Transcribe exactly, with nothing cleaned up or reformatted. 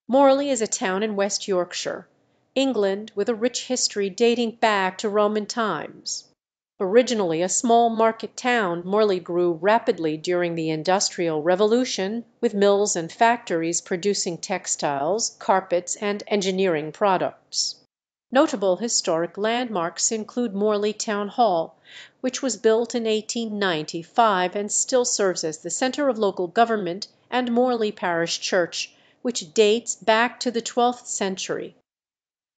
Morley is a town in West Yorkshire, England, with a rich history dating back to Roman times. Originally a small market town, Morley grew rapidly during the Industrial Revolution, with mills and factories producing textiles, carpets, and engineering products. Notable historic landmarks include Morley Town Hall, which was built in eighteen ninety-five and still serves as the centre of local government, and Morley Parish Church, which dates back to the twelfth century.